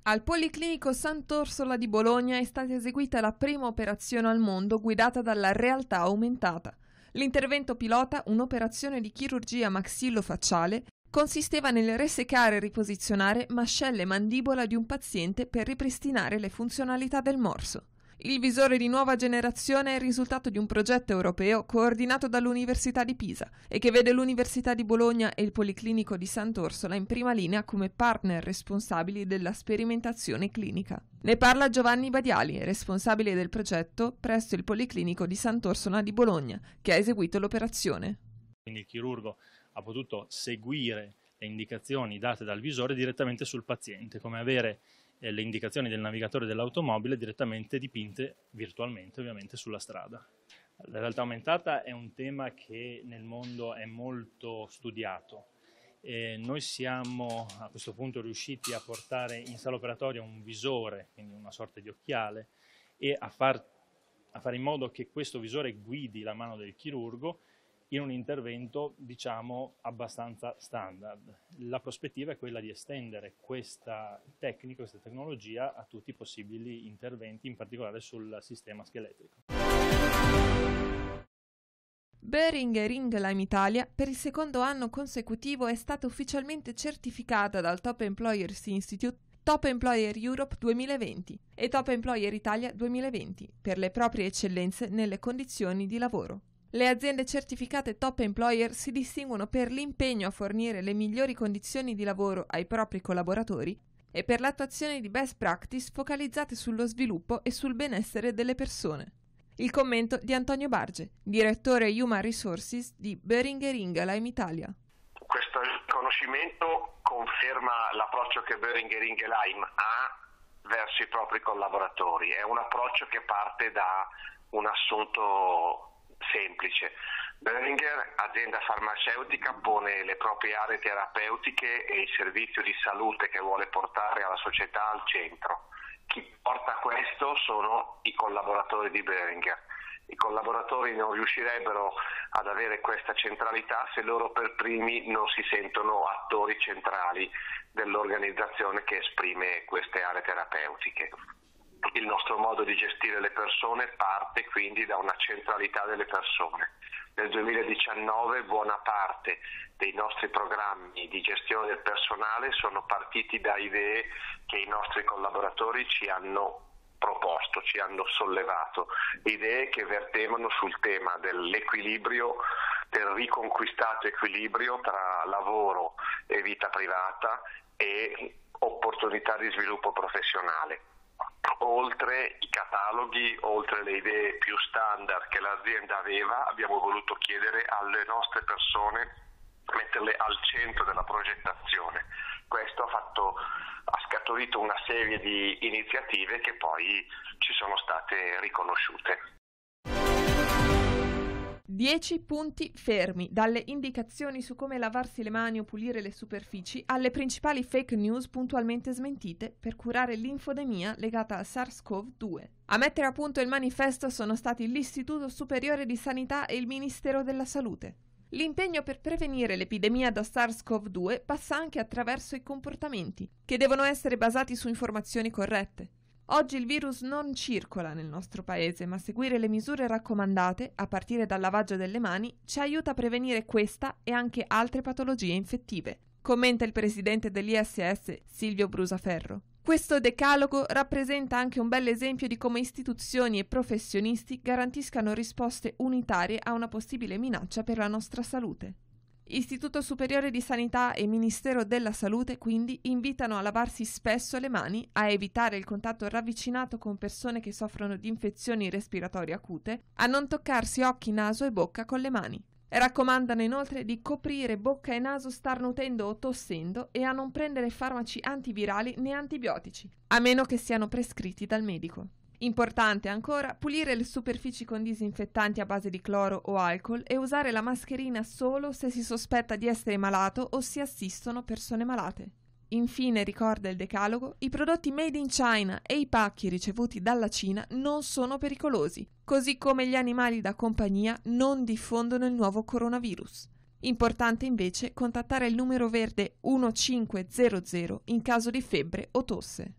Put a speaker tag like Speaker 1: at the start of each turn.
Speaker 1: Al Policlinico Sant'Orsola di Bologna è stata eseguita la prima operazione al mondo guidata dalla realtà aumentata. L'intervento pilota, un'operazione di chirurgia maxillofacciale, consisteva nel resecare e riposizionare mascella e mandibola di un paziente per ripristinare le funzionalità del morso. Il visore di nuova generazione è il risultato di un progetto europeo coordinato dall'Università di Pisa e che vede l'Università di Bologna e il Policlinico di Sant'Orsola in prima linea come partner responsabili della sperimentazione clinica. Ne parla Giovanni Badiali, responsabile del progetto presso il Policlinico di Sant'Orsola di Bologna, che ha eseguito l'operazione.
Speaker 2: Quindi il chirurgo ha potuto seguire le indicazioni date dal visore direttamente sul paziente, come avere le indicazioni del navigatore dell'automobile direttamente dipinte virtualmente, ovviamente, sulla strada. La realtà aumentata è un tema che nel mondo è molto studiato. Noi siamo a questo punto riusciti a portare in sala operatoria un visore, quindi una sorta di occhiale, e a fare in modo che questo visore guidi la mano del chirurgo in un intervento, diciamo, abbastanza standard. La prospettiva è quella di estendere questa tecnica, questa tecnologia a tutti i possibili interventi, in particolare sul sistema scheletrico.
Speaker 1: Boehringer Ingelheim Italia per il secondo anno consecutivo è stata ufficialmente certificata dal Top Employers Institute Top Employer Europe 2020 e Top Employer Italia 2020 per le proprie eccellenze nelle condizioni di lavoro. Le aziende certificate Top Employer si distinguono per l'impegno a fornire le migliori condizioni di lavoro ai propri collaboratori e per l'attuazione di best practice focalizzate sullo sviluppo e sul benessere delle persone. Il commento di Antonio Barge, direttore Human Resources di Boehringer Ingelheim Italia.
Speaker 3: Questo riconoscimento conferma l'approccio che Boehringer Ingelheim ha verso i propri collaboratori. È un approccio che parte da un assunto semplice. Boehringer, azienda farmaceutica, pone le proprie aree terapeutiche e il servizio di salute che vuole portare alla società al centro. Chi porta questo sono i collaboratori di Boehringer. I collaboratori non riuscirebbero ad avere questa centralità se loro per primi non si sentono attori centrali dell'organizzazione che esprime queste aree terapeutiche. Il nostro modo di gestire le persone parte quindi da una centralità delle persone. Nel 2019 buona parte dei nostri programmi di gestione del personale sono partiti da idee che i nostri collaboratori ci hanno proposto, ci hanno sollevato, idee che vertevano sul tema dell'equilibrio, del riconquistato equilibrio tra lavoro e vita privata e opportunità di sviluppo professionale. Oltre i cataloghi, oltre le idee più standard che l'azienda aveva, abbiamo voluto chiedere alle nostre persone metterle al centro della progettazione. Questo ha scaturito una serie di iniziative che poi ci sono state riconosciute.
Speaker 1: 10 punti fermi, dalle indicazioni su come lavarsi le mani o pulire le superfici alle principali fake news puntualmente smentite per curare l'infodemia legata al SARS-CoV-2. A mettere a punto il manifesto sono stati l'Istituto Superiore di Sanità e il Ministero della Salute. L'impegno per prevenire l'epidemia da SARS-CoV-2 passa anche attraverso i comportamenti, che devono essere basati su informazioni corrette. Oggi il virus non circola nel nostro paese, ma seguire le misure raccomandate, a partire dal lavaggio delle mani, ci aiuta a prevenire questa e anche altre patologie infettive, commenta il presidente dell'ISS Silvio Brusaferro. Questo decalogo rappresenta anche un bel esempio di come istituzioni e professionisti garantiscano risposte unitarie a una possibile minaccia per la nostra salute. Istituto Superiore di Sanità e Ministero della Salute quindi invitano a lavarsi spesso le mani, a evitare il contatto ravvicinato con persone che soffrono di infezioni respiratorie acute, a non toccarsi occhi, naso e bocca con le mani. Raccomandano inoltre di coprire bocca e naso starnutendo o tossendo e a non prendere farmaci antivirali né antibiotici, a meno che siano prescritti dal medico. Importante ancora pulire le superfici con disinfettanti a base di cloro o alcol e usare la mascherina solo se si sospetta di essere malato o si assistono persone malate. Infine, ricorda il decalogo, i prodotti made in China e i pacchi ricevuti dalla Cina non sono pericolosi, così come gli animali da compagnia non diffondono il nuovo coronavirus. Importante invece contattare il numero verde 1500 in caso di febbre o tosse.